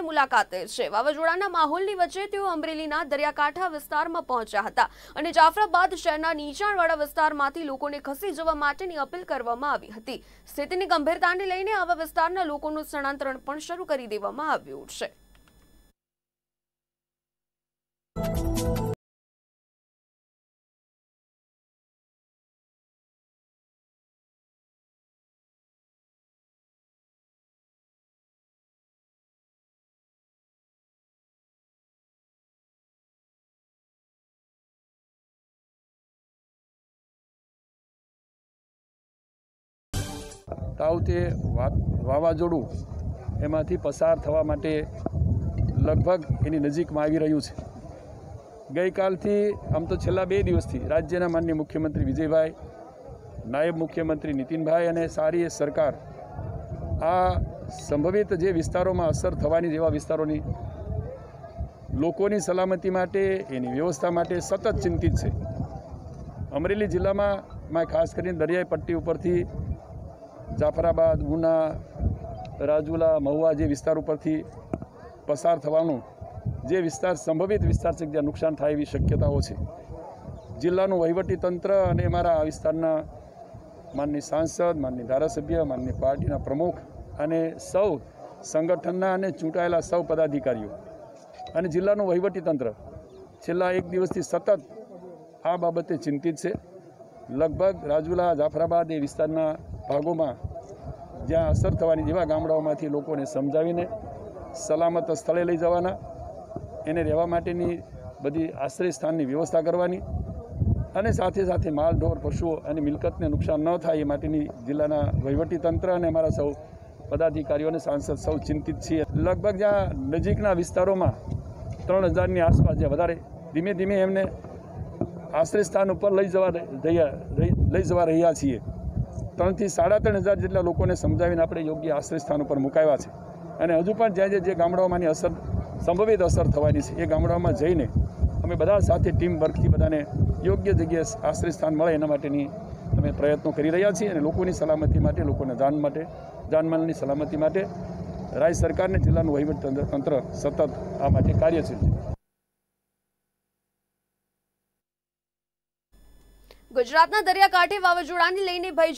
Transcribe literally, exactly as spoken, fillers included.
મુલાકાતે છે। વાવાઝોડાના માહોલની વચ્ચે તેઓ અમરેલીના દરિયાકાંઠા વિસ્તારમાં પહોંચ્યા હતા અને જાફરાબાદ શહેરના નીચાણવાળા વિસ્તારમાંથી લોકોને ખસી જવા માટેની અપીલ કરવામાં આવી હતી। સ્થિતિની ગંભીરતાને લઈને આવા વિસ્તારના લોકોનું સ્થળાંતરણ પણ શરૂ કરી દેવામાં આવ્યું છે। તાવતે વાવાઝોડું એમાંથી પસાર થવા માટે લગભગ એની નજીકમાં આવી રહ્યું છે। ગઈકાલથી આમ તો છેલ્લા બે દિવસથી રાજ્યના માનનીય મુખ્યમંત્રી વિજયભાઈ, નાયબ મુખ્યમંત્રી નીતિનભાઈ અને સારી સરકાર આ સંભવિત જે વિસ્તારોમાં અસર થવાની જેવા વિસ્તારોની લોકોની સલામતી માટે, એની વ્યવસ્થા માટે સતત ચિંતિત છે। અમરેલી જિલ્લામાં ખાસ કરીને દરિયાઈ પટ્ટી ઉપરથી જાફરાબાદ, ઉના, રાજુલા, મહુવા જે વિસ્તાર ઉપરથી પસાર થવાનું જે વિસ્તાર સંભવિત વિસ્તાર છે જ્યાં નુકસાન થાય એવી શક્યતાઓ છે। જિલ્લાનું વહીવટીતંત્ર અને અમારા આ વિસ્તારના માનનીય સાંસદ, માનનીય ધારાસભ્ય, માનનીય પાર્ટીના પ્રમુખ અને સૌ સંગઠનના અને ચૂંટાયેલા સૌ પદાધિકારીઓ અને જિલ્લાનું વહીવટીતંત્ર છેલ્લા એક દિવસથી સતત આ બાબતે ચિંતિત છે। લગભગ રાજુલા, જાફરાબાદ એ વિસ્તારના ભાગોમાં જ્યાં અસર થવાની જેવા ગામડાઓમાંથી લોકોને સમજાવીને સલામત સ્થળે લઈ જવાના, એને રહેવા માટેની બધી આશ્રય સ્થાનની વ્યવસ્થા કરવાની અને સાથે સાથે માલ ઢોર, પશુઓ અને મિલકતને નુકસાન ન થાય એ માટેની જિલ્લાના વહીવટીતંત્ર અને અમારા સૌ પદાધિકારીઓ અને સાંસદ સૌ ચિંતિત છીએ। લગભગ જ્યાં નજીકના વિસ્તારોમાં ત્રણ હજારની આસપાસ જ્યાં વધારે ધીમે ધીમે એમને આશ્રય સ્થાન ઉપર લઈ જવા લઈ જવા રહ્યા છીએ। ત્રણથી સાડા ત્રણ હજાર જેટલા લોકોને સમજાવીને આપણે યોગ્ય આશ્રય સ્થાન ઉપર મુકાવ્યા છે અને હજુ પણ જ્યાં જે ગામડાઓમાંની અસર સંભવિત અસર થવાની છે એ ગામડાઓમાં જઈને અમે બધા સાથે ટીમ વર્કથી બધાને યોગ્ય જગ્યાએ આશ્રય સ્થાન મળે એના માટેની અમે પ્રયત્નો કરી રહ્યા છીએ અને લોકોની સલામતી માટે, લોકોના જાન માટે, જાનમાલની સલામતી માટે રાજ્ય સરકાર અને જિલ્લાનું વહીવટીતંત્ર સતત આ માટે કાર્યશીલ છે। ગુજરાતના દરિયાકાંઠે વાવાઝોડાને લઈને ભય